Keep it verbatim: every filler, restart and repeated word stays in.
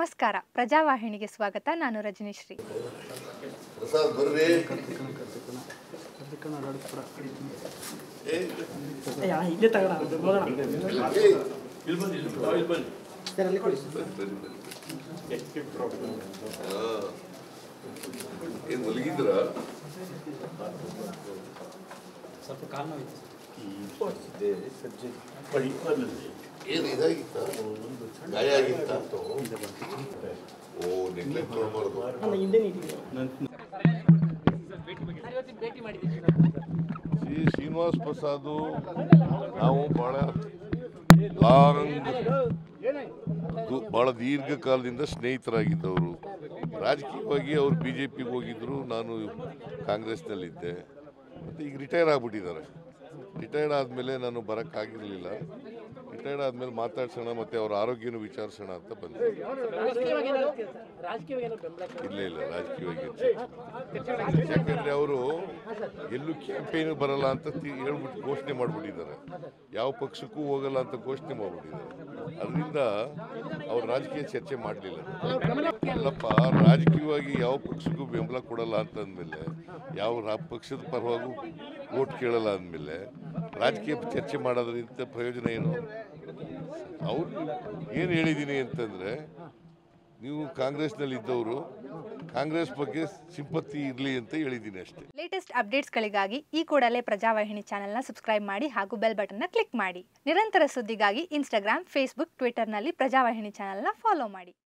ನಮಸ್ಕಾರ, ಪ್ರಜಾವಾಹಿನಿಗೆ ಸ್ವಾಗತ. ನಾನು ರಜನಿಶ್ರೀ. ಪ್ರಸಾದ್ ಬರ್ರಿ. ಇಲ್ಲೇ ತಗೋಣ. ಏನು ಮಲಗಿದ್ರ? ಸ್ವಲ್ಪ ಕಾಲು ನೋವಿತ್ತು. ಏನು ಇದಾಗಿತ್ತ? ಗಾಯ ಆಗಿತ್ತ? ಓ, ನೆಗ್ಲೆಕ್ಟ್ ಮಾಡಬಾರ್ದು. ಶ್ರೀ ಶ್ರೀನಿವಾಸ್ ಪ್ರಸಾದ್ ನಾವು ಬಹಳ ಲಾಂಗ್ ಬಹಳ ದೀರ್ಘಕಾಲದಿಂದ ಸ್ನೇಹಿತರಾಗಿದ್ದವರು. ರಾಜಕೀಯವಾಗಿ ಅವರು ಬಿ ಜೆ ಪಿಗೆ ಹೋಗಿದ್ರು, ನಾನು ಕಾಂಗ್ರೆಸ್ನಲ್ಲಿದ್ದೆ. ಮತ್ತು ಈಗ ರಿಟೈರ್ ಆಗಿಬಿಟ್ಟಿದ್ದಾರೆ. ರಿಟೈರ್ಡ್ ಆದಮೇಲೆ ನಾನು ಬರೋಕ್ಕಾಗಿರಲಿಲ್ಲ. ರಿಟೈರ್ಡ್ ಆದಮೇಲೆ ಮಾತಾಡ್ಸೋಣ ಮತ್ತು ಅವ್ರ ಆರೋಗ್ಯನೂ ವಿಚಾರಿಸೋಣ ಅಂತ ಬಂದೆ. ಇಲ್ಲ ಇಲ್ಲ ರಾಜಕೀಯವಾಗಿ ಯಾಕಂದರೆ ಅವರು ಎಲ್ಲೂ ಕ್ಯಾಂಪೇನ್ ಬರಲ್ಲ ಅಂತ ಹೇಳ್ಬಿಟ್ಟು ಘೋಷಣೆ ಮಾಡಿಬಿಟ್ಟಿದ್ದಾರೆ. ಯಾವ ಪಕ್ಷಕ್ಕೂ ಹೋಗಲ್ಲ ಅಂತ ಘೋಷಣೆ ಮಾಡಿಬಿಟ್ಟಿದ್ದಾರೆ. ಅದರಿಂದ ಅವ್ರು ರಾಜಕೀಯ ಚರ್ಚೆ ಮಾಡಲಿಲ್ಲ. ಅಲ್ಲಪ್ಪ, ರಾಜಕೀಯವಾಗಿ ಯಾವ ಪಕ್ಷಕ್ಕೂ ಬೆಂಬಲ ಕೊಡಲ್ಲ ಅಂತಂದಮೇಲೆ, ಯಾವ ಪಕ್ಷದ ಪರವಾಗೂ ಓಟ್ ಕೇಳಲ್ಲ ಅಂದಮೇಲೆ ರಾಜಕೀಯ ಚರ್ಚೆ ಮಾಡೋದ್ರಿಂದ ಪ್ರಯೋಜನ ಏನು? ಅವ್ರು ಏನು ಹೇಳಿದ್ದೀನಿ ಅಂತಂದರೆ, ನೀವು ಕಾಂಗ್ರೆಸ್ನಲ್ಲಿ ಇದ್ದವರು ಕಾಂಗ್ರೆಸ್ ಬಗ್ಗೆ ಸಿಂಪತ್ತಿ ಇರಲಿ ಅಂತ ಹೇಳಿದ್ದೀನಿ ಅಷ್ಟೇ. ಲೇಟೆಸ್ಟ್ ಅಪ್ಡೇಟ್ಸ್ಗಳಿಗಾಗಿ ಈ ಕೂಡಲೇ ಪ್ರಜಾವಾಹಿನಿ ಚಾನೆಲ್ನ ಸಬ್ಸ್ಕ್ರೈಬ್ ಮಾಡಿ ಹಾಗೂ ಬೆಲ್ ಬಟನ್ನ ಕ್ಲಿಕ್ ಮಾಡಿ. ನಿರಂತರ ಸುದ್ದಿಗಾಗಿ ಇನ್ಸ್ಟಾಗ್ರಾಮ್, ಫೇಸ್ಬುಕ್, ಟ್ವಿಟರ್ನಲ್ಲಿ ಪ್ರಜಾವಾಹಿನಿ ಚಾನೆಲ್ನ ಫಾಲೋ ಮಾಡಿ.